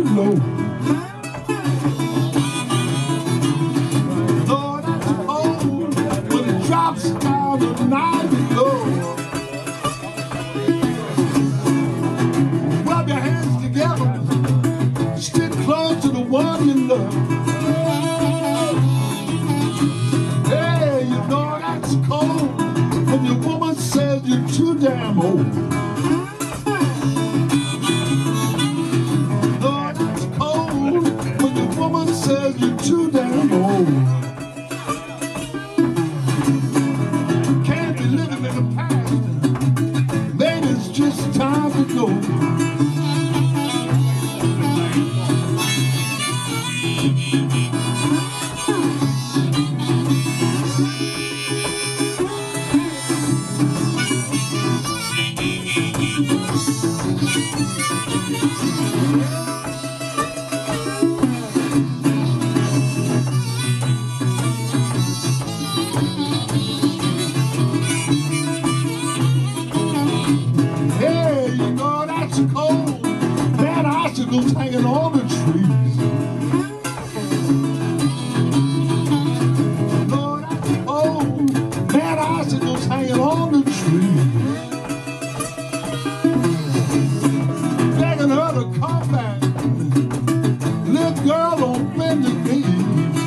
low. Lord, that's cold when it drops down to 9 below. Rub your hands together, stick close to the one you love. Hey, you know that's cold when your woman says you're too damn old. Lord, that's cold when your woman says you're too damn old. Can't be living in the past, maybe it's just time to go. Cold, man, icicles hanging on the trees. Lord, that's cold, man, icicles hanging on the trees. Begging her to come back, little girl on bended knees.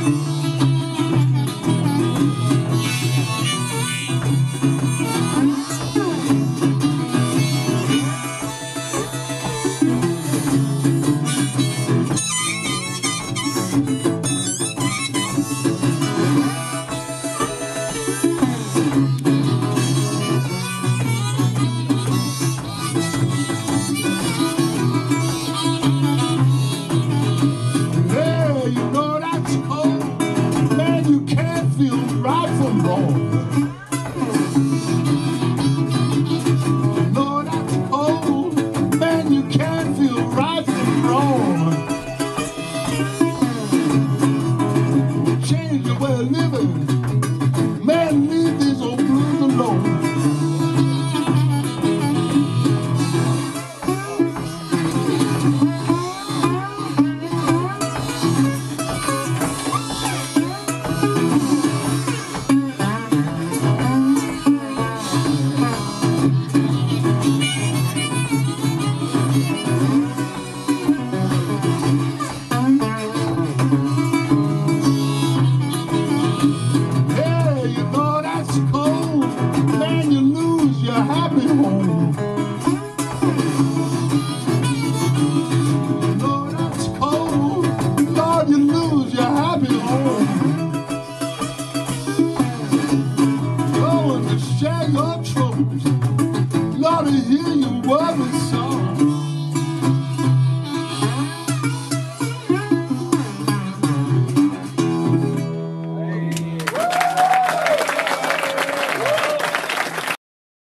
Right from wrong. Lord, that's cold, man, you can't feel right from wrong. Change your way of living, man, leave these old blues alone. Hey!